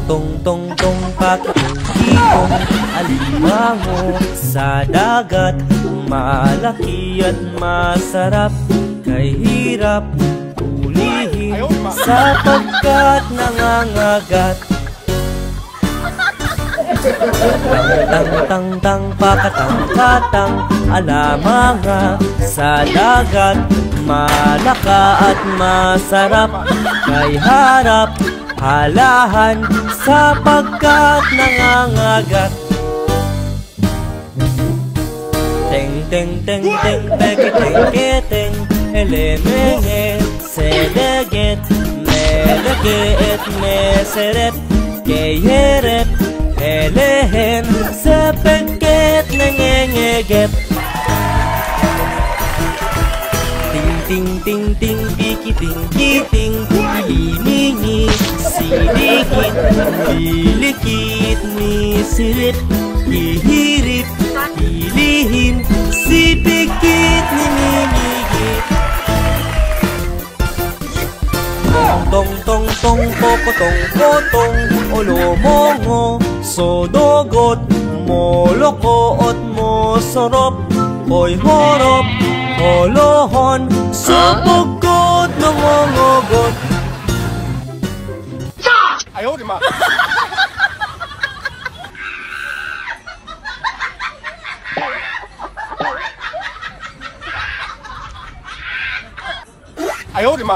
Tong-tong-tong pakitong alimango sa dagat, malaki at masarap, kay hirap ulihin sapagkat nangangagat. Tang-tang-tang pakatang-katang alamanga sa dagat, malaka at masarap, kay harap halahan sapagkat nangangagat. Teng teng teng teng peke teng keteng elemenge sedeget medeget meseret keyeret elehen sepeket nengengeget. Ting ting ting piki ting kiting ilingi silikit lilikit ni silip ihirip ilihin sipikit ni niligit. Tong tong tong pokotong potong olomongo sodogot molokot mosorop oy horop holohon supugot nangongogot. 哎呦我的妈！哎呦我的妈！